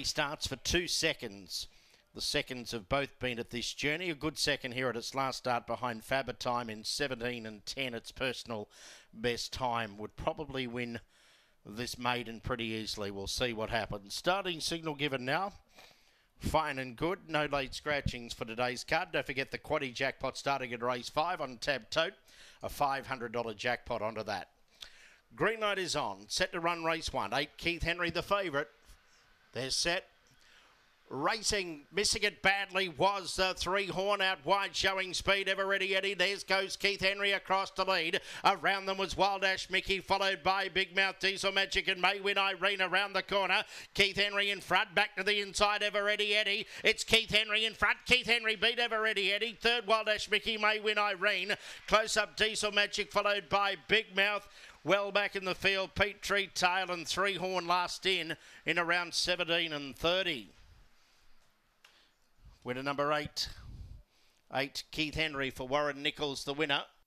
Henry starts for 2 seconds. The seconds have both been at this journey. A good second here at its last start behind Faber Time in 17 and 10. Its personal best time would probably win this maiden pretty easily. We'll see what happens. Starting signal given now. Fine and good. No late scratchings for today's card. Don't forget the Quaddy jackpot starting at race 5 on tab tote. A $500 jackpot onto that. Green light is on. Set to run race 1. 8 Keith Henry the favourite. They're set. Racing, missing it badly was the 3 Horn out wide, showing speed. Ever Ready Eddie. There goes Keith Henry across the lead. Around them was Wild Ash Mickey, followed by Big Mouth Diesel Magic and Maywin Irene around the corner. Keith Henry in front, back to the inside. Ever Ready Eddie. It's Keith Henry in front. Keith Henry beat Ever Ready Eddie. Third Wild Ash Mickey, Maywin Irene. Close up Diesel Magic, followed by Big Mouth. Well back in the field, Pete Tree Tail and 3 Horn last in around 17 and 30. Winner number 8. 8 Keith Henry for Warren Nichols, the winner.